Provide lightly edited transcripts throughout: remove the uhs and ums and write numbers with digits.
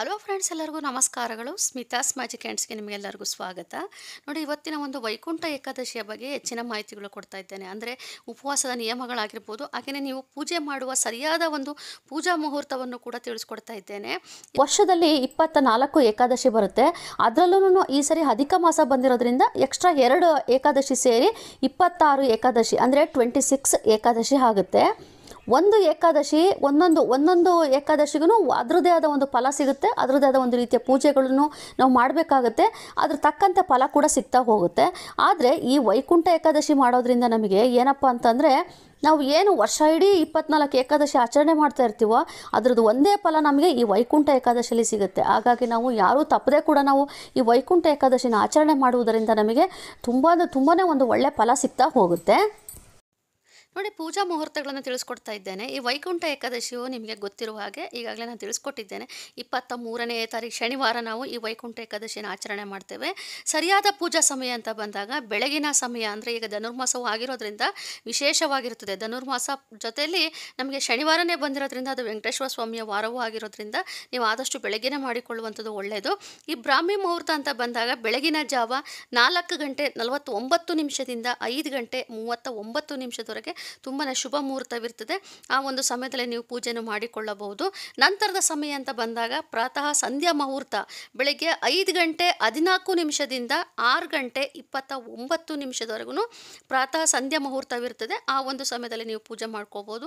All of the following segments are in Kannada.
ಹಲೋ ಫ್ರೆಂಡ್ಸ್, ಎಲ್ಲರಿಗೂ ನಮಸ್ಕಾರಗಳು. ಸ್ಮಿತಾಸ್ ಮ್ಯಾಜಿಕ್ ಹ್ಯಾಂಡ್ಸ್ಗೆ ನಿಮಗೆಲ್ಲರಿಗೂ ಸ್ವಾಗತ. ನೋಡಿ, ಇವತ್ತಿನ ಒಂದು ವೈಕುಂಠ ಏಕಾದಶಿಯ ಬಗ್ಗೆ ಹೆಚ್ಚಿನ ಮಾಹಿತಿಗಳು ಕೊಡ್ತಾ ಇದ್ದೇನೆ. ಅಂದರೆ ಉಪವಾಸದ ನಿಯಮಗಳಾಗಿರ್ಬೋದು, ಹಾಗೆಯೇ ನೀವು ಪೂಜೆ ಮಾಡುವ ಸರಿಯಾದ ಒಂದು ಪೂಜಾ ಮುಹೂರ್ತವನ್ನು ಕೂಡ ತಿಳಿಸ್ಕೊಡ್ತಾ ಇದ್ದೇನೆ. ವರ್ಷದಲ್ಲಿ 24 ಏಕಾದಶಿ ಬರುತ್ತೆ. ಅದರಲ್ಲೂ ಈ ಸರಿ ಅಧಿಕ ಮಾಸ ಬಂದಿರೋದ್ರಿಂದ ಎಕ್ಸ್ಟ್ರಾ 2 ಏಕಾದಶಿ ಸೇರಿ 26 ಏಕಾದಶಿ ಅಂದರೆ 26 ಏಕಾದಶಿ ಆಗುತ್ತೆ. ಒಂದು ಏಕಾದಶಿ ಒಂದೊಂದು ಏಕಾದಶಿಗೂ ಅದರದ್ದೇ ಆದ ಒಂದು ಫಲ ಸಿಗುತ್ತೆ, ಅದರದ್ದೇ ಆದ ಒಂದು ರೀತಿಯ ಪೂಜೆಗಳನ್ನು ನಾವು ಮಾಡಬೇಕಾಗುತ್ತೆ, ಅದ್ರ ತಕ್ಕಂತೆ ಫಲ ಕೂಡ ಸಿಗ್ತಾ ಹೋಗುತ್ತೆ. ಆದರೆ ಈ ವೈಕುಂಠ ಏಕಾದಶಿ ಮಾಡೋದ್ರಿಂದ ನಮಗೆ ಏನಪ್ಪ ಅಂತಂದರೆ, ನಾವು ಏನು ವರ್ಷ ಇಡೀ 24 ಏಕಾದಶಿ ಆಚರಣೆ ಮಾಡ್ತಾ ಇರ್ತೀವೋ ಅದರದ್ದು ಒಂದೇ ಫಲ ನಮಗೆ ಈ ವೈಕುಂಠ ಏಕಾದಶಿಯಲ್ಲಿ ಸಿಗುತ್ತೆ. ಹಾಗಾಗಿ ನಾವು ಯಾರೂ ತಪ್ಪದೆ ಕೂಡ ನಾವು ಈ ವೈಕುಂಠ ಏಕಾದಶಿನ ಆಚರಣೆ ಮಾಡುವುದರಿಂದ ನಮಗೆ ತುಂಬಾ ಒಂದು ಒಳ್ಳೆಯ ಫಲ ಸಿಗ್ತಾ ಹೋಗುತ್ತೆ. ನೋಡಿ, ಪೂಜಾ ಮುಹೂರ್ತಗಳನ್ನು ತಿಳಿಸ್ಕೊಡ್ತಾ ಇದ್ದೇನೆ. ಈ ವೈಕುಂಠ ಏಕಾದಶಿಯು ನಿಮಗೆ ಗೊತ್ತಿರುವ ಹಾಗೆ ಈಗಾಗಲೇ ನಾನು ತಿಳಿಸ್ಕೊಟ್ಟಿದ್ದೇನೆ. 23ನೇ ತಾರೀಕು ಶನಿವಾರ ನಾವು ಈ ವೈಕುಂಠ ಏಕಾದಶಿಯನ್ನು ಆಚರಣೆ ಮಾಡ್ತೇವೆ. ಸರಿಯಾದ ಪೂಜಾ ಸಮಯ ಅಂತ ಬಂದಾಗ ಬೆಳಗಿನ ಸಮಯ, ಅಂದರೆ ಈಗ ಧನುರ್ಮಾಸವು ಆಗಿರೋದ್ರಿಂದ ವಿಶೇಷವಾಗಿರುತ್ತದೆ. ಧನುರ್ಮಾಸ ಜೊತೆಯಲ್ಲಿ ನಮಗೆ ಶನಿವಾರನೇ ಬಂದಿರೋದ್ರಿಂದ ಅದು ವೆಂಕಟೇಶ್ವರ ಸ್ವಾಮಿಯ ವಾರವೂ ಆಗಿರೋದ್ರಿಂದ ನೀವು ಆದಷ್ಟು ಬೆಳಗ್ಗೆನೇ ಮಾಡಿಕೊಳ್ಳುವಂಥದ್ದು ಒಳ್ಳೆಯದು. ಈ ಬ್ರಾಹ್ಮಿ ಮುಹೂರ್ತ ಅಂತ ಬಂದಾಗ ಬೆಳಗಿನ ಜಾವ 4 ಗಂಟೆ 49 ನಿಮಿಷದಿಂದ 5 ಗಂಟೆ 39 ನಿಮಿಷದವರೆಗೆ ತುಂಬಾ ಶುಭ ಮುಹೂರ್ತವಿರ್ತದೆ. ಆ ಒಂದು ಸಮಯದಲ್ಲಿ ನೀವು ಪೂಜೆಯನ್ನು ಮಾಡಿಕೊಳ್ಳಬಹುದು. ನಂತರದ ಸಮಯ ಅಂತ ಬಂದಾಗ ಪ್ರಾತಃ ಸಂಧ್ಯಾ ಮುಹೂರ್ತ ಬೆಳಗ್ಗೆ 5 ಗಂಟೆ 14 ನಿಮಿಷದಿಂದ 6 ಗಂಟೆ 29 ನಿಮಿಷದವರೆಗೂ ಪ್ರಾತಃ ಸಂಧ್ಯಾ ಮುಹೂರ್ತವಿರ್ತದೆ. ಆ ಒಂದು ಸಮಯದಲ್ಲಿ ನೀವು ಪೂಜೆ ಮಾಡ್ಕೋಬೋದು.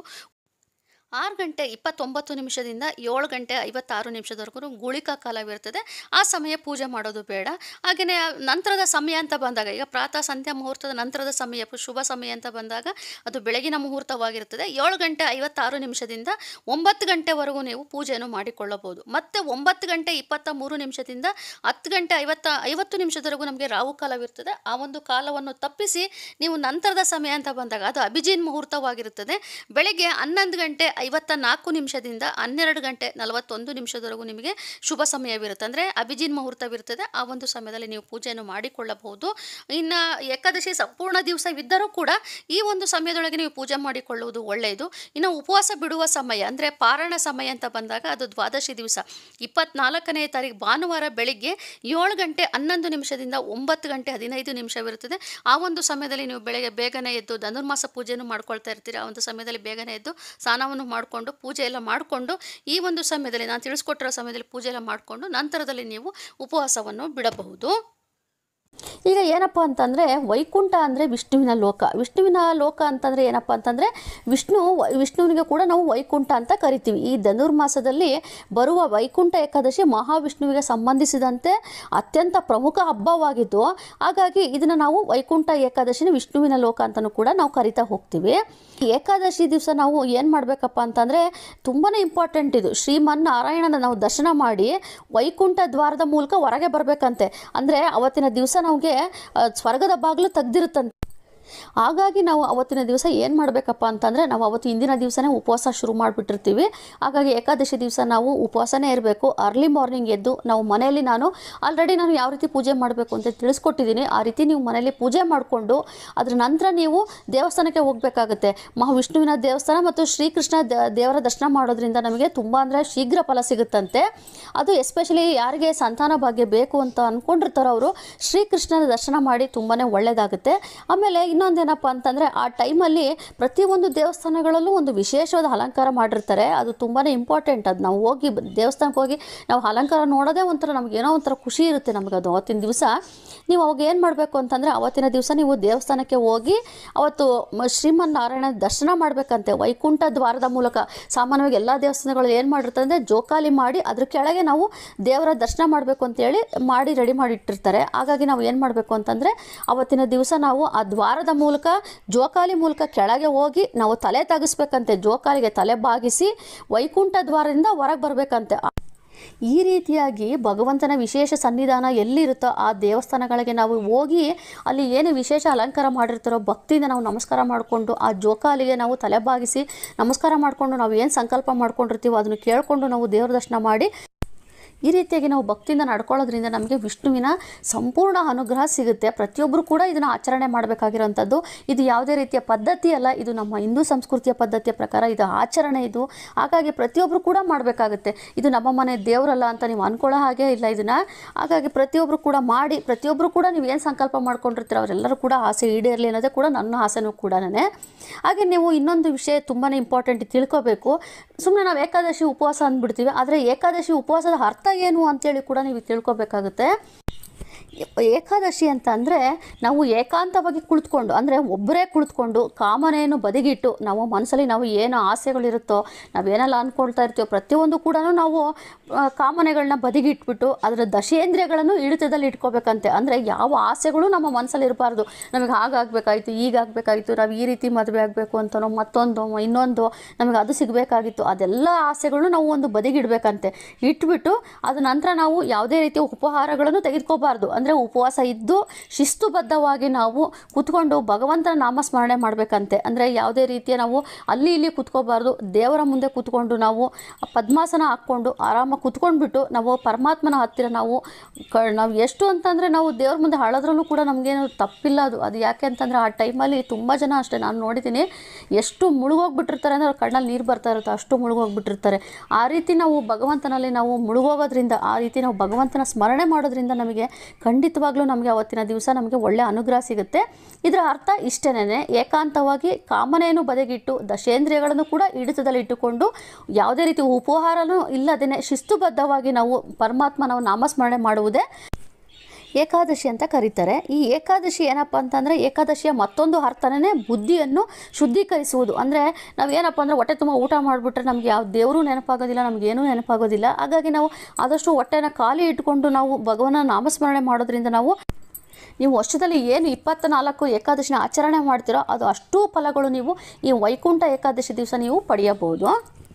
6 ಗಂಟೆ 29 ನಿಮಿಷದಿಂದ 7 ಗಂಟೆ 56 ನಿಮಿಷದವರೆಗೂ ಗುಳಿಕಾ ಕಾಲವಿರ್ತದೆ. ಆ ಸಮಯ ಪೂಜೆ ಮಾಡೋದು ಬೇಡ. ಹಾಗೆಯೇ ನಂತರದ ಸಮಯ ಅಂತ ಬಂದಾಗ, ಈಗ ಪ್ರಾತಃ ಸಂಧ್ಯಾ ಮುಹೂರ್ತದ ನಂತರದ ಸಮಯ ಶುಭ ಸಮಯ ಅಂತ ಬಂದಾಗ ಅದು ಬೆಳಗಿನ ಮುಹೂರ್ತವಾಗಿರುತ್ತದೆ. 7 ಗಂಟೆ 56 ನಿಮಿಷದಿಂದ 9 ಗಂಟೆವರೆಗೂ ನೀವು ಪೂಜೆಯನ್ನು ಮಾಡಿಕೊಳ್ಳಬಹುದು. ಮತ್ತು 9 ಗಂಟೆ 23 ನಿಮಿಷದಿಂದ 10 ಗಂಟೆ 50 ನಿಮಿಷದವರೆಗೂ ನಮಗೆ ರಾಹು ಕಾಲವಿರ್ತದೆ. ಆ ಒಂದು ಕಾಲವನ್ನು ತಪ್ಪಿಸಿ ನೀವು ನಂತರದ ಸಮಯ ಅಂತ ಬಂದಾಗ ಅದು ಅಭಿಜಿನ್ ಮುಹೂರ್ತವಾಗಿರುತ್ತದೆ. ಬೆಳಗ್ಗೆ 11 ಗಂಟೆ 54 ನಿಮಿಷದಿಂದ 12 ಗಂಟೆ 41 ನಿಮಿಷದವರೆಗೂ ನಿಮಗೆ ಶುಭ ಸಮಯವಿರುತ್ತೆ, ಅಂದರೆ ಅಭಿಜಿನ್ ಮುಹೂರ್ತವಿರ್ತದೆ. ಆ ಒಂದು ಸಮಯದಲ್ಲಿ ನೀವು ಪೂಜೆಯನ್ನು ಮಾಡಿಕೊಳ್ಳಬಹುದು. ಇನ್ನು ಏಕಾದಶಿ ಸಂಪೂರ್ಣ ದಿವಸವಿದ್ದರೂ ಕೂಡ ಈ ಒಂದು ಸಮಯದೊಳಗೆ ನೀವು ಪೂಜೆ ಮಾಡಿಕೊಳ್ಳುವುದು ಒಳ್ಳೆಯದು. ಇನ್ನು ಉಪವಾಸ ಬಿಡುವ ಸಮಯ ಅಂದರೆ ಪಾರಾಯಣ ಸಮಯ ಅಂತ ಬಂದಾಗ ಅದು ದ್ವಾದಶಿ ದಿವಸ 24ನೇ ತಾರೀಕು ಭಾನುವಾರ ಬೆಳಿಗ್ಗೆ 7 ಗಂಟೆ 11 ನಿಮಿಷದಿಂದ 9 ಗಂಟೆ 15 ನಿಮಿಷವಿರುತ್ತದೆ. ಆ ಒಂದು ಸಮಯದಲ್ಲಿ ನೀವು ಬೆಳಗ್ಗೆ ಬೇಗನೆ ಎದ್ದು ಧನುರ್ಮಾಸ ಪೂಜೆಯನ್ನು ಮಾಡ್ಕೊಳ್ತಾ ಇರ್ತೀರಿ. ಆ ಒಂದು ಸಮಯದಲ್ಲಿ ಬೇಗನೆ ಎದ್ದು ಸ್ನಾನವನ್ನು ಮಾಡಿಕೊಂಡು ಪೂಜೆ ಎಲ್ಲ ಮಾಡಿಕೊಂಡು ಈ ಒಂದು ಸಮಯದಲ್ಲಿ ನಾನು ತಿಳಿಸ್ಕೊಟ್ಟಿರೋ ಸಮಯದಲ್ಲಿ ಪೂಜೆ ಎಲ್ಲ ಮಾಡಿಕೊಂಡು ನಂತರದಲ್ಲಿ ನೀವು ಉಪವಾಸವನ್ನು ಬಿಡಬಹುದು. ಈಗ ಏನಪ್ಪ ಅಂತಂದರೆ, ವೈಕುಂಠ ಅಂದರೆ ವಿಷ್ಣುವಿನ ಲೋಕ. ವಿಷ್ಣುವಿನ ಲೋಕ ಅಂತಂದರೆ ಏನಪ್ಪ ಅಂತಂದರೆ, ವಿಷ್ಣುವಿನಿಗೆ ಕೂಡ ನಾವು ವೈಕುಂಠ ಅಂತ ಕರಿತೀವಿ. ಈ ಧನುರ್ಮಾಸದಲ್ಲಿ ಬರುವ ವೈಕುಂಠ ಏಕಾದಶಿ ಮಹಾವಿಷ್ಣುವಿಗೆ ಸಂಬಂಧಿಸಿದಂತೆ ಅತ್ಯಂತ ಪ್ರಮುಖ ಹಬ್ಬವಾಗಿದ್ದು, ಹಾಗಾಗಿ ಇದನ್ನು ನಾವು ವೈಕುಂಠ ಏಕಾದಶಿನ ವಿಷ್ಣುವಿನ ಲೋಕ ಅಂತಲೂ ಕೂಡ ನಾವು ಕರಿತಾ ಹೋಗ್ತೀವಿ. ಏಕಾದಶಿ ದಿವಸ ನಾವು ಏನು ಮಾಡಬೇಕಪ್ಪ ಅಂತಂದರೆ, ತುಂಬಾ ಇಂಪಾರ್ಟೆಂಟ್ ಇದು. ಶ್ರೀಮನ್ನಾರಾಯಣನ ನಾವು ದರ್ಶನ ಮಾಡಿ ವೈಕುಂಠ ದ್ವಾರದ ಮೂಲಕ ಹೊರಗೆ ಬರಬೇಕಂತೆ. ಅಂದರೆ ಅವತ್ತಿನ ದಿವಸ ನಮಗೆ ಸ್ವರ್ಗದ ಬಾಗಿಲು ತೆಗೆದಿರುತ್ತಂತೆ. ಹಾಗಾಗಿ ನಾವು ಅವತ್ತಿನ ದಿವಸ ಏನು ಮಾಡಬೇಕಪ್ಪ ಅಂತಂದರೆ, ನಾವು ಅವತ್ತು ಹಿಂದಿನ ದಿವಸನೇ ಉಪವಾಸ ಶುರು ಮಾಡಿಬಿಟ್ಟಿರ್ತೀವಿ. ಹಾಗಾಗಿ ಏಕಾದಶಿ ದಿವಸ ನಾವು ಉಪವಾಸನೇ ಇರಬೇಕು. ಅರ್ಲಿ ಮಾರ್ನಿಂಗ್ ಎದ್ದು ನಾವು ಮನೆಯಲ್ಲಿ ನಾನು ಯಾವ ರೀತಿ ಪೂಜೆ ಮಾಡಬೇಕು ಅಂತ ತಿಳಿಸ್ಕೊಟ್ಟಿದ್ದೀನಿ. ಆ ರೀತಿ ನೀವು ಮನೆಯಲ್ಲಿ ಪೂಜೆ ಮಾಡಿಕೊಂಡು ಅದರ ನಂತರ ನೀವು ದೇವಸ್ಥಾನಕ್ಕೆ ಹೋಗಬೇಕಾಗುತ್ತೆ. ಮಹಾವಿಷ್ಣುವಿನ ದೇವಸ್ಥಾನ ಮತ್ತು ಶ್ರೀಕೃಷ್ಣ ದೇವರ ದರ್ಶನ ಮಾಡೋದ್ರಿಂದ ನಮಗೆ ತುಂಬ ಅಂದರೆ ಶೀಘ್ರ ಫಲ ಸಿಗುತ್ತಂತೆ. ಅದು ಎಸ್ಪೆಷಲಿ ಯಾರಿಗೆ ಸಂತಾನ ಭಾಗ್ಯ ಬೇಕು ಅಂತ ಅಂದ್ಕೊಂಡಿರ್ತಾರೋ ಅವರು ಶ್ರೀಕೃಷ್ಣನ ದರ್ಶನ ಮಾಡಿ ತುಂಬಾ ಒಳ್ಳೆಯದಾಗುತ್ತೆ. ಆಮೇಲೆ ಇನ್ನೊಂದೇನಪ್ಪ ಅಂತಂದರೆ, ಆ ಟೈಮಲ್ಲಿ ಪ್ರತಿಯೊಂದು ದೇವಸ್ಥಾನಗಳಲ್ಲೂ ಒಂದು ವಿಶೇಷವಾದ ಅಲಂಕಾರ ಮಾಡಿರ್ತಾರೆ. ಅದು ತುಂಬಾ ಇಂಪಾರ್ಟೆಂಟ್. ಅದು ನಾವು ಹೋಗಿ ದೇವಸ್ಥಾನಕ್ಕೆ ಹೋಗಿ ನಾವು ಅಲಂಕಾರ ನೋಡೋದೇ ಒಂಥರ ನಮಗೇನೋ ಒಂಥರ ಖುಷಿ ಇರುತ್ತೆ ನಮಗೆ. ಅದು ಅವತ್ತಿನ ದಿವಸ ನೀವು ಅವಾಗ ಏನು ಮಾಡಬೇಕು ಅಂತಂದರೆ, ಅವತ್ತಿನ ದಿವಸ ನೀವು ದೇವಸ್ಥಾನಕ್ಕೆ ಹೋಗಿ ಅವತ್ತು ಶ್ರೀಮನ್ನಾರಾಯಣ ದರ್ಶನ ಮಾಡಬೇಕಂತೆ ವೈಕುಂಠ ದ್ವಾರದ ಮೂಲಕ. ಸಾಮಾನ್ಯವಾಗಿ ಎಲ್ಲ ದೇವಸ್ಥಾನಗಳು ಏನು ಮಾಡಿರ್ತಾರೆ ಅಂದರೆ, ಜೋಕಾಲಿ ಮಾಡಿ ಅದ್ರ ಕೆಳಗೆ ನಾವು ದೇವರ ದರ್ಶನ ಮಾಡಬೇಕು ಅಂತೇಳಿ ರೆಡಿ ಮಾಡಿ ಇಟ್ಟಿರ್ತಾರೆ. ಹಾಗಾಗಿ ನಾವು ಏನು ಮಾಡಬೇಕು ಅಂತಂದರೆ, ಅವತ್ತಿನ ದಿವಸ ನಾವು ಆ ದ್ವಾರದ ಮೂಲಕ ಜೋಕಾಲಿ ಮೂಲಕ ಕೆಳಗೆ ಹೋಗಿ ನಾವು ತಲೆ ತಗ್ಗಿಸ್ಬೇಕಂತೆ. ಜೋಕಾಲಿಗೆ ತಲೆ ಬಾಗಿಸಿ ವೈಕುಂಠ ದ್ವಾರದಿಂದ ಹೊರಗೆ ಬರಬೇಕಂತೆ. ಈ ರೀತಿಯಾಗಿ ಭಗವಂತನ ವಿಶೇಷ ಸನ್ನಿಧಾನ ಎಲ್ಲಿರುತ್ತೋ ಆ ದೇವಸ್ಥಾನಗಳಿಗೆ ನಾವು ಹೋಗಿ ಅಲ್ಲಿ ಏನು ವಿಶೇಷ ಅಲಂಕಾರ ಮಾಡಿರ್ತಾರೋ ಭಕ್ತಿಯಿಂದ ನಾವು ನಮಸ್ಕಾರ ಮಾಡಿಕೊಂಡು ಆ ಜೋಕಾಲಿಗೆ ನಾವು ತಲೆ ಬಾಗಿಸಿ ನಮಸ್ಕಾರ ಮಾಡಿಕೊಂಡು ನಾವು ಏನು ಸಂಕಲ್ಪ ಮಾಡ್ಕೊಂಡಿರ್ತೀವೋ ಅದನ್ನು ಕೇಳಿಕೊಂಡು ನಾವು ದೇವರ ದರ್ಶನ ಮಾಡಿ ಈ ರೀತಿಯಾಗಿ ನಾವು ಭಕ್ತಿಯಿಂದ ನಡ್ಕೊಳ್ಳೋದ್ರಿಂದ ನಮಗೆ ವಿಷ್ಣುವಿನ ಸಂಪೂರ್ಣ ಅನುಗ್ರಹ ಸಿಗುತ್ತೆ. ಪ್ರತಿಯೊಬ್ಬರು ಕೂಡ ಇದನ್ನು ಆಚರಣೆ ಮಾಡಬೇಕಾಗಿರೋಂಥದ್ದು. ಇದು ಯಾವುದೇ ರೀತಿಯ ಪದ್ಧತಿ ಅಲ್ಲ, ಇದು ನಮ್ಮ ಹಿಂದೂ ಸಂಸ್ಕೃತಿಯ ಪದ್ಧತಿಯ ಪ್ರಕಾರ ಇದು ಆಚರಣೆ ಇದು. ಹಾಗಾಗಿ ಪ್ರತಿಯೊಬ್ಬರು ಕೂಡ ಮಾಡಬೇಕಾಗುತ್ತೆ. ಇದು ನಮ್ಮ ಮನೆ ದೇವರಲ್ಲ ಅಂತ ನೀವು ಅಂದ್ಕೊಳ್ಳೋ ಹಾಗೆ ಇಲ್ಲ ಇದನ್ನು. ಹಾಗಾಗಿ ಪ್ರತಿಯೊಬ್ಬರು ಕೂಡ ಮಾಡಿ, ಪ್ರತಿಯೊಬ್ಬರು ಕೂಡ ನೀವು ಏನು ಸಂಕಲ್ಪ ಮಾಡ್ಕೊಂಡಿರ್ತೀರ ಅವರೆಲ್ಲರೂ ಕೂಡ ಆಸೆ ಈಡೇರಲಿ ಅನ್ನೋದೇ ಕೂಡ ನನ್ನ ಆಸೆನೂ ಕೂಡ. ಹಾಗೆ ನೀವು ಇನ್ನೊಂದು ವಿಷಯ ತುಂಬಾ ಇಂಪಾರ್ಟೆಂಟ್ ತಿಳ್ಕೋಬೇಕು. ಸುಮ್ಮನೆ ನಾವು ಏಕಾದಶಿ ಉಪವಾಸ ಅಂದ್ಬಿಡ್ತೀವಿ, ಆದರೆ ಏಕಾದಶಿ ಉಪವಾಸದ ಅರ್ಥ ಏನು ಅಂತೇಳಿ ಕೂಡ ನೀವು ತಿಳ್ಕೊಬೇಕಾಗುತ್ತೆ. ಏಕಾದಶಿ ಅಂತ ಅಂದರೆ ನಾವು ಏಕಾಂತವಾಗಿ ಕುಳಿತುಕೊಂಡು, ಅಂದರೆ ಒಬ್ಬರೇ ಕುಳಿತುಕೊಂಡು ಕಾಮನೆಯನ್ನು ಬದಿಗಿಟ್ಟು ನಾವು ಮನಸ್ಸಲ್ಲಿ ನಾವು ಏನು ಆಸೆಗಳಿರುತ್ತೋ, ನಾವೇನೆಲ್ಲ ಅಂದ್ಕೊಳ್ತಾ ಇರ್ತೀವೋ ಪ್ರತಿಯೊಂದು ಕೂಡ ನಾವು ಕಾಮನೆಗಳನ್ನ ಬದಿಗಿಟ್ಬಿಟ್ಟು ಅದರ ದಶೇಂದ್ರಿಯಗಳನ್ನು ಹಿಡಿತದಲ್ಲಿ ಇಟ್ಕೋಬೇಕಂತೆ. ಅಂದರೆ ಯಾವ ಆಸೆಗಳು ನಮ್ಮ ಮನಸ್ಸಲ್ಲಿ ಇರಬಾರ್ದು. ನಮಗೆ ಹಾಗಾಗಬೇಕಾಯಿತು, ಈಗಾಗಬೇಕಾಯಿತು, ನಾವು ಈ ರೀತಿ ಮದುವೆ ಆಗಬೇಕು ಅಂತನೋ, ಮತ್ತೊಂದು ಇನ್ನೊಂದು ನಮಗೆ ಅದು ಸಿಗಬೇಕಾಗಿತ್ತು, ಅದೆಲ್ಲ ಆಸೆಗಳು ನಾವು ಒಂದು ಬದಿಗಿಡಬೇಕಂತೆ. ಇಟ್ಬಿಟ್ಟು ಅದ ನಂತರ ನಾವು ಯಾವುದೇ ರೀತಿಯ ಉಪಹಾರಗಳನ್ನು ತೆಗೆದುಕೋಬಾರ್ದು. ಅಂದರೆ ಉಪವಾಸ ಇದ್ದು ಶಿಸ್ತುಬದ್ಧವಾಗಿ ನಾವು ಕೂತ್ಕೊಂಡು ಭಗವಂತನ ನಾಮಸ್ಮರಣೆ ಮಾಡಬೇಕಂತೆ. ಅಂದರೆ ಯಾವುದೇ ರೀತಿಯ ನಾವು ಅಲ್ಲಿ ಇಲ್ಲಿ ಕೂತ್ಕೋಬಾರ್ದು. ದೇವರ ಮುಂದೆ ಕೂತ್ಕೊಂಡು ನಾವು ಪದ್ಮಾಸನ ಹಾಕ್ಕೊಂಡು ಆರಾಮಾಗಿ ಕೂತ್ಕೊಂಡ್ಬಿಟ್ಟು ನಾವು ಪರಮಾತ್ಮನ ಹತ್ತಿರ ನಾವು ಎಷ್ಟು ಅಂತಂದರೆ ನಾವು ದೇವ್ರ ಮುಂದೆ ಅಳೋದ್ರಲ್ಲೂ ಕೂಡ ನಮಗೇನು ತಪ್ಪಿಲ್ಲ. ಅದು ಯಾಕೆ ಅಂತಂದರೆ ಆ ಟೈಮಲ್ಲಿ ತುಂಬ ಜನ ಅಷ್ಟೇ ನಾನು ನೋಡಿದ್ದೀನಿ, ಎಷ್ಟು ಮುಳುಗೋಗ್ಬಿಟ್ಟಿರ್ತಾರೆ ಅಂದರೆ ಅವ್ರ ಕಣ್ಣಲ್ಲಿ ನೀರು ಬರ್ತಾ ಇರುತ್ತೆ, ಅಷ್ಟು ಮುಳುಗೋಗ್ಬಿಟ್ಟಿರ್ತಾರೆ. ಆ ರೀತಿ ನಾವು ಭಗವಂತನಲ್ಲಿ ನಾವು ಮುಳುಗೋಗೋದ್ರಿಂದ, ಆ ರೀತಿ ನಾವು ಭಗವಂತನ ಸ್ಮರಣೆ ಮಾಡೋದ್ರಿಂದ ನಮಗೆ ಖಂಡಿತವಾಗ್ಲೂ ನಮಗೆ ಅವತ್ತಿನ ದಿವಸ ನಮಗೆ ಒಳ್ಳೆಯ ಅನುಗ್ರಹ ಸಿಗುತ್ತೆ. ಇದರ ಅರ್ಥ ಇಷ್ಟೇನೆ, ಏಕಾಂತವಾಗಿ ಕಾಮನೆಯನ್ನು ಬದಿಗಿಟ್ಟು ದಶೇಂದ್ರಿಯಗಳನ್ನು ಕೂಡ ಹಿಡಿತದಲ್ಲಿ ಇಟ್ಟುಕೊಂಡು ಯಾವುದೇ ರೀತಿ ಉಪಹಾರನೂ ಇಲ್ಲದೇ ಶಿಸ್ತುಬದ್ಧವಾಗಿ ನಾವು ಪರಮಾತ್ಮನ ನಾಮಸ್ಮರಣೆ ಮಾಡುವುದೇ ಏಕಾದಶಿ ಅಂತ ಕರೀತಾರೆ. ಈ ಏಕಾದಶಿ ಏನಪ್ಪ ಅಂತಂದರೆ ಏಕಾದಶಿಯ ಮತ್ತೊಂದು ಅರ್ಥನೇ ಬುದ್ಧಿಯನ್ನು ಶುದ್ಧೀಕರಿಸುವುದು. ಅಂದರೆ ನಾವೇನಪ್ಪ ಅಂದರೆ ಹೊಟ್ಟೆ ತುಂಬ ಊಟ ಮಾಡಿಬಿಟ್ರೆ ನಮಗೆ ಯಾವ ದೇವರು ನೆನಪಾಗೋದಿಲ್ಲ, ನಮಗೇನೂ ನೆನಪಾಗೋದಿಲ್ಲ. ಹಾಗಾಗಿ ನಾವು ಆದಷ್ಟು ಹೊಟ್ಟೆನ ಖಾಲಿ ಇಟ್ಕೊಂಡು ನಾವು ಭಗವಂತನ ನಾಮಸ್ಮರಣೆ ಮಾಡೋದ್ರಿಂದ ನೀವು ವರ್ಷದಲ್ಲಿ ಏನು 24 ಏಕಾದಶಿನ ಆಚರಣೆ ಮಾಡ್ತೀರೋ ಅದು ಅಷ್ಟೂ ಫಲಗಳು ನೀವು ಈ ವೈಕುಂಠ ಏಕಾದಶಿ ದಿವಸ ನೀವು ಪಡೆಯಬಹುದು.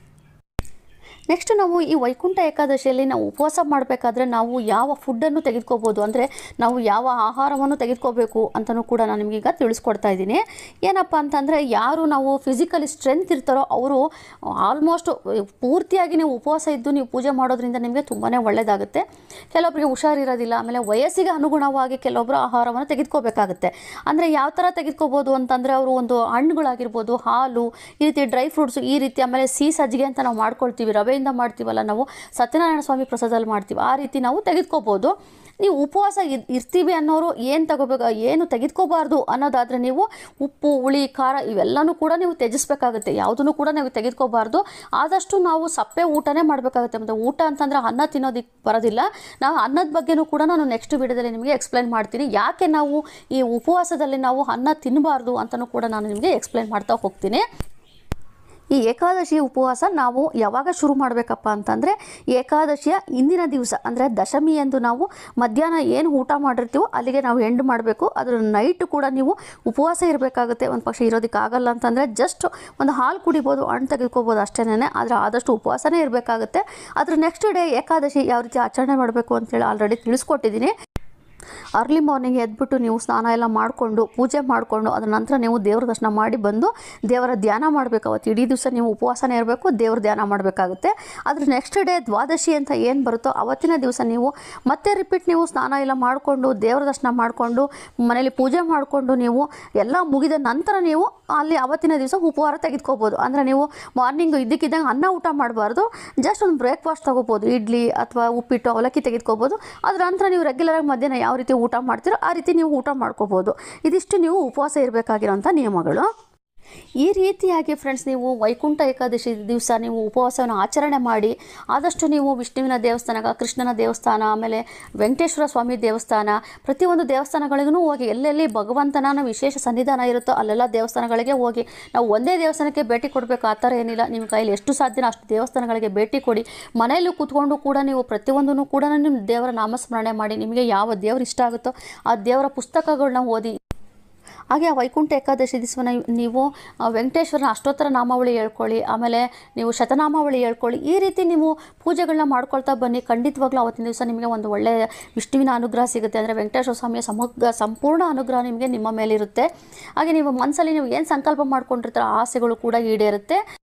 ನೆಕ್ಸ್ಟ್ ನಾವು ಈ ವೈಕುಂಠ ಏಕಾದಶಿಯಲ್ಲಿ ನಾವು ಉಪವಾಸ ಮಾಡಬೇಕಾದ್ರೆ ನಾವು ಯಾವ ಫುಡ್ಡನ್ನು ತೆಗೆದುಕೋಬೋದು, ಅಂದರೆ ನಾವು ಯಾವ ಆಹಾರವನ್ನು ತೆಗೆದುಕೋಬೇಕು ಅಂತಲೂ ಕೂಡ ನಾನು ನಿಮಗೀಗ ತಿಳಿಸ್ಕೊಡ್ತಾ ಇದ್ದೀನಿ. ಏನಪ್ಪ ಅಂತಂದರೆ ಯಾರು ನಾವು ಫಿಸಿಕಲಿ ಸ್ಟ್ರೆಂತ್ ಇರ್ತಾರೋ ಅವರು ಆಲ್ಮೋಸ್ಟ್ ಪೂರ್ತಿಯಾಗಿ ನೀವು ಉಪವಾಸ ಇದ್ದು ನೀವು ಪೂಜೆ ಮಾಡೋದ್ರಿಂದ ನಿಮಗೆ ತುಂಬಾ ಒಳ್ಳೆಯದಾಗುತ್ತೆ. ಕೆಲವೊಬ್ಬರಿಗೆ ಹುಷಾರಿರೋದಿಲ್ಲ, ಆಮೇಲೆ ವಯಸ್ಸಿಗೆ ಅನುಗುಣವಾಗಿ ಕೆಲವೊಬ್ಬರು ಆಹಾರವನ್ನು ತೆಗೆದುಕೋಬೇಕಾಗುತ್ತೆ. ಅಂದರೆ ಯಾವ ಥರ ತೆಗೆದುಕೋಬೋದು ಅಂತಂದರೆ ಅವರು ಒಂದು ಹಣ್ಣುಗಳಾಗಿರ್ಬೋದು, ಹಾಲು, ಈ ರೀತಿ ಡ್ರೈ ಫ್ರೂಟ್ಸು, ಈ ರೀತಿ ಆಮೇಲೆ ಸಿಹಿ ಸಜ್ಜಿಗೆ ಅಂತ ನಾವು ಮಾಡ್ಕೊಳ್ತೀವಿ, ರವೆ ಮಾಡ್ತೀವಲ್ಲ ನಾವು, ಸತ್ಯನಾರಾಯಣ ಸ್ವಾಮಿ ಪ್ರಸಾದಲ್ಲಿ ಮಾಡ್ತೀವಿ, ಆ ರೀತಿ ನಾವು ತೆಗೆದುಕೋಬೋದು. ನೀವು ಉಪವಾಸ ಇರ್ತೀವಿ ಅನ್ನೋರು ಏನು ತಗೋಬೇಕು, ಏನು ತೆಗೆದುಕೋಬಾರ್ದು ಅನ್ನೋದಾದರೆ ನೀವು ಉಪ್ಪು, ಹುಳಿ, ಖಾರ ಇವೆಲ್ಲನೂ ಕೂಡ ನೀವು ತ್ಯಜಿಸಬೇಕಾಗುತ್ತೆ. ಯಾವುದನ್ನು ಕೂಡ ನೀವು ತೆಗೆದುಕೋಬಾರ್ದು. ಆದಷ್ಟು ನಾವು ಸಪ್ಪೆ ಊಟನೇ ಮಾಡಬೇಕಾಗುತ್ತೆ. ಮತ್ತು ಊಟ ಅಂತಂದರೆ ಅನ್ನ ತಿನ್ನೋದಕ್ಕೆ ಬರೋದಿಲ್ಲ. ನಾವು ಅನ್ನದ ಬಗ್ಗೆನೂ ಕೂಡ ನಾನು ನೆಕ್ಸ್ಟ್ ವಿಡಿಯೋದಲ್ಲಿ ನಿಮಗೆ ಎಕ್ಸ್ಪ್ಲೈನ್ ಮಾಡ್ತೀನಿ. ಯಾಕೆ ನಾವು ಈ ಉಪವಾಸದಲ್ಲಿ ನಾವು ಅನ್ನ ತಿನ್ನಬಾರ್ದು ಅಂತಲೂ ಕೂಡ ನಾನು ನಿಮಗೆ ಎಕ್ಸ್ಪ್ಲೈನ್ ಮಾಡ್ತಾ ಹೋಗ್ತೀನಿ. ಈ ಏಕಾದಶಿ ಉಪವಾಸ ನಾವು ಯಾವಾಗ ಶುರು ಮಾಡಬೇಕಪ್ಪ ಅಂತಂದರೆ ಏಕಾದಶಿಯ ಇಂದಿನ ದಿವಸ, ಅಂದರೆ ದಶಮಿ ಎಂದು ನಾವು ಮಧ್ಯಾಹ್ನ ಏನು ಊಟ ಮಾಡಿರ್ತೀವೋ ಅಲ್ಲಿಗೆ ನಾವು ಎಂಡ್ ಮಾಡಬೇಕು. ಅದರ ನೈಟ್ ಕೂಡ ನೀವು ಉಪವಾಸ ಇರಬೇಕಾಗುತ್ತೆ. ಒಂದು ಪಕ್ಷ ಇರೋದಕ್ಕಾಗಲ್ಲ ಅಂತಂದರೆ ಜಸ್ಟ್ ಒಂದು ಹಾಲು ಕುಡಿಬೋದು, ಹಣ್ಣು ತೆಗೆದುಕೋಬೋದು ಅಷ್ಟೇನೆ. ಆದರೆ ಆದಷ್ಟು ಉಪವಾಸನೇ ಇರಬೇಕಾಗುತ್ತೆ. ಅದ್ರ ನೆಕ್ಸ್ಟ್ ಡೇ ಏಕಾದಶಿ ಯಾವ ರೀತಿ ಆಚರಣೆ ಮಾಡಬೇಕು ಅಂತೇಳಿ ಆಲ್ರೆಡಿ ತಿಳಿಸ್ಕೊಟ್ಟಿದ್ದೀನಿ. ಅರ್ಲಿ ಮಾರ್ನಿಂಗ್ ಎದ್ಬಿಟ್ಟು ನೀವು ಸ್ನಾನ ಎಲ್ಲ ಮಾಡಿಕೊಂಡು ಪೂಜೆ ಮಾಡಿಕೊಂಡು ಅದರ ನಂತರ ನೀವು ದೇವ್ರ ದರ್ಶನ ಮಾಡಿ ಬಂದು ದೇವರ ಧ್ಯಾನ ಮಾಡಬೇಕು. ಅವತ್ತು ಇಡೀ ದಿವಸ ನೀವು ಉಪವಾಸನೇ ಇರಬೇಕು, ದೇವ್ರ ಧ್ಯಾನ ಮಾಡಬೇಕಾಗುತ್ತೆ. ಅದ್ರ ನೆಕ್ಸ್ಟ್ ಡೇ ದ್ವಾದಶಿ ಅಂತ ಏನು ಬರುತ್ತೋ ಅವತ್ತಿನ ದಿವಸ ನೀವು ಮತ್ತೆ ರಿಪೀಟ್ ನೀವು ಸ್ನಾನ ಎಲ್ಲ ಮಾಡಿಕೊಂಡು ದೇವ್ರ ದರ್ಶನ ಮಾಡಿಕೊಂಡು ಮನೇಲಿ ಪೂಜೆ ಮಾಡಿಕೊಂಡು ನೀವು ಎಲ್ಲ ಮುಗಿದ ನಂತರ ನೀವು ಅಲ್ಲಿ ಅವತ್ತಿನ ದಿವಸ ಉಪಹಾರ ತೆಗೆದುಕೋಬೋದು. ಅಂದರೆ ನೀವು ಮಾರ್ನಿಂಗ್ ಇದ್ದಕ್ಕಿದ್ದಂಗೆ ಅನ್ನ ಊಟ ಮಾಡಬಾರ್ದು, ಜಸ್ಟ್ ಒಂದು ಬ್ರೇಕ್ಫಾಸ್ಟ್ ತೊಗೋಬೋದು, ಇಡ್ಲಿ ಅಥವಾ ಉಪ್ಪಿಟ್ಟು ಅವಲಕ್ಕಿ ತೆಗೆದುಕೋಬೋದು. ಅದರ ನಂತರ ನೀವು ರೆಗ್ಯುಲರಾಗಿ ಮಧ್ಯಾಹ್ನ ಯಾವ ರೀತಿ ಊಟ ಮಾಡ್ತೀರೋ ಆ ರೀತಿ ನೀವು ಊಟ ಮಾಡ್ಕೋಬೋದು. ಇದಿಷ್ಟು ನೀವು ಉಪವಾಸ ಇರಬೇಕಾಗಿರೋಂಥ ನಿಯಮಗಳು. ಈ ರೀತಿಯಾಗಿ ಫ್ರೆಂಡ್ಸ್ ನೀವು ವೈಕುಂಠ ಏಕಾದಶಿ ದಿವಸ ನೀವು ಉಪವಾಸವನ್ನು ಆಚರಣೆ ಮಾಡಿ ಆದಷ್ಟು ನೀವು ವಿಷ್ಣುವಿನ ದೇವಸ್ಥಾನ, ಕೃಷ್ಣನ ದೇವಸ್ಥಾನ, ಆಮೇಲೆ ವೆಂಕಟೇಶ್ವರ ಸ್ವಾಮಿ ದೇವಸ್ಥಾನ, ಪ್ರತಿಯೊಂದು ದೇವಸ್ಥಾನಗಳಿಗೂ ಹೋಗಿ ಎಲ್ಲೆಲ್ಲಿ ಭಗವಂತನ ವಿಶೇಷ ಸನ್ನಿಧಾನ ಇರುತ್ತೋ ಅಲ್ಲೆಲ್ಲ ದೇವಸ್ಥಾನಗಳಿಗೆ ಹೋಗಿ. ನಾವು ಒಂದೇ ದೇವಸ್ಥಾನಕ್ಕೆ ಭೇಟಿ ಕೊಡಬೇಕು ಆ ಥರ ಏನಿಲ್ಲ. ನಿಮ್ಮ ಕೈಯಲ್ಲಿ ಎಷ್ಟು ಸಾಧ್ಯನೋ ಅಷ್ಟು ದೇವಸ್ಥಾನಗಳಿಗೆ ಭೇಟಿ ಕೊಡಿ. ಮನೆಯಲ್ಲೂ ಕೂತ್ಕೊಂಡು ಕೂಡ ನೀವು ಪ್ರತಿಯೊಂದನ್ನು ಕೂಡ ನಿಮ್ಮ ದೇವರ ನಾಮಸ್ಮರಣೆ ಮಾಡಿ. ನಿಮಗೆ ಯಾವ ದೇವರು ಇಷ್ಟ ಆಗುತ್ತೋ ಆ ದೇವರ ಪುಸ್ತಕಗಳನ್ನ ಓದಿ. ಹಾಗೆ ಆ ವೈಕುಂಠ ಏಕಾದಶಿ ದಿವಸನ ನೀವು ವೆಂಕಟೇಶ್ವರನ ಅಷ್ಟೋತ್ತರ ನಾಮಾವಳಿ ಹೇಳ್ಕೊಳ್ಳಿ, ಆಮೇಲೆ ನೀವು ಶತನಾಮಾವಳಿ ಹೇಳ್ಕೊಳ್ಳಿ. ಈ ರೀತಿ ನೀವು ಪೂಜೆಗಳನ್ನ ಮಾಡ್ಕೊಳ್ತಾ ಬನ್ನಿ. ಖಂಡಿತವಾಗ್ಲೂ ಅವತ್ತಿನ ದಿವಸ ನಿಮಗೆ ಒಂದು ಒಳ್ಳೆಯ ವಿಷ್ಣುವಿನ ಅನುಗ್ರಹ ಸಿಗುತ್ತೆ. ಅಂದರೆ ವೆಂಕಟೇಶ್ವರ ಸ್ವಾಮಿಯ ಸಂಪೂರ್ಣ ಅನುಗ್ರಹ ನಿಮಗೆ ನಿಮ್ಮ ಮೇಲಿರುತ್ತೆ. ಹಾಗೆ ನೀವು ಮನಸ್ಸಲ್ಲಿ ನೀವು ಏನು ಸಂಕಲ್ಪ ಮಾಡ್ಕೊಂಡಿರ್ತೀರೋ ಆಸೆಗಳು ಕೂಡ ಈಡೇರುತ್ತೆ.